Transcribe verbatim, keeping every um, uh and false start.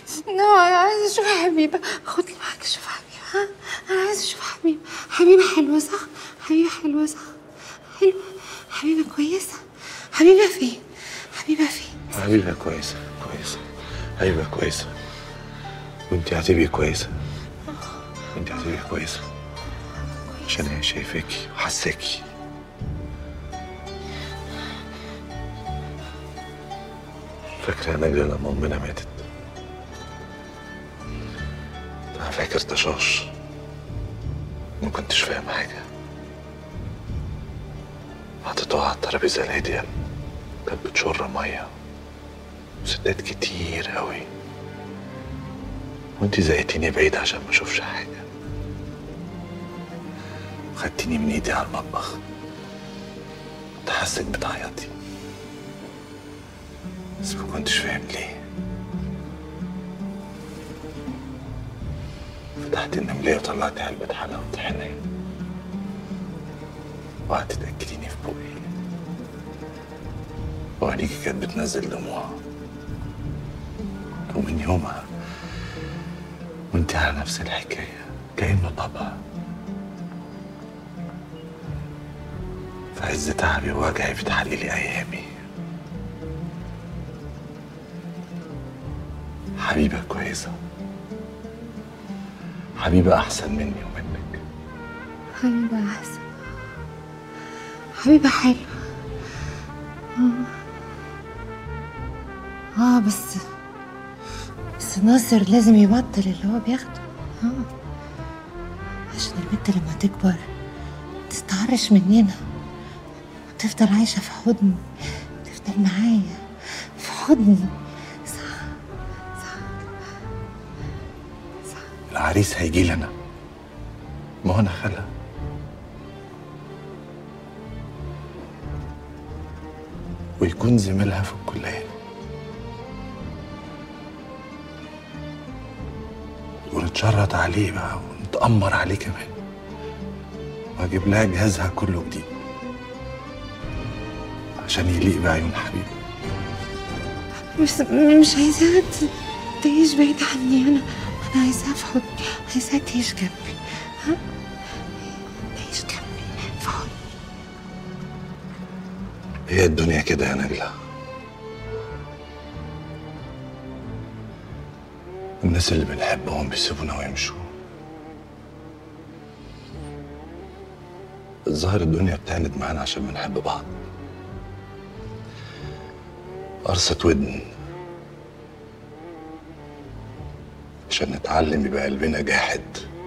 لا انا عايزه اشوف حبيبه، خدني معاك اشوف حبيبه. ها انا عايزه اشوف حبيبه. حبيبه حلوه صح؟ حبيبه حلوه صح؟ حلوه. حبيبه كويسه. حبيبه فين؟ حبيبه فين؟ حبيبه كويسه كويسه. حبيبه كويسه. وانت هتبقي كويسه. انت هتبقي كويسه عشان هي شايفاكي وحساكي. فاكره يا نجله لما امنا ماتت؟ انا فاكر تشاش، ما كنتش فاهم حاجه. حطيتوها على الترابيزه الهاديه، كانت بتشر ميه وستات كتير قوي، وانتي زقتيني بعيد عشان ما اشوفش حاجه، وخدتيني من ايدي على المطبخ. كنت حاسك بتعيطي بس ما كنتش فاهم ليه. فتحت النملية وطلعت علبة حلاوة طحينية وقعدت تأكليني في بوقي، وعينيكي كانت بتنزل دموع. ومن يومها وانت على نفس الحكاية كأنه طبع. في عز تعبي ووجعي بتحللي أيامي. حبيبة كويسة، حبيبة أحسن مني ومنك. حبيبه احسن. حبيبه حلوه. اه اه بس بس ناصر لازم يبطل اللي هو بياخده. اه عشان البنت لما تكبر تستعرش مننا وتفضل عايشة في حضني، تفضل معايا في حضني. صح صح صح. العريس هيجي لنا، ما هو أنا خالها. ويكون زميلها في الكلية، ونتشرط عليه بقى ونتأمر عليه كمان، وأجيب لها جهازها كله جديد عشان يليق بعيون حبيبي. بس مش عايزاها تعيش بعيد عني. أنا أنا عايزاها في حضني، عايزاها تعيش جنبي. ها تعيش جنبي في حضني. هي الدنيا كده يا نجلة، الناس اللي بنحبهم بيسيبونا ويمشوا. الظاهر الدنيا بتعند معانا عشان بنحب بعض. قرصة ودن عشان نتعلم يبقى قلبنا جاحد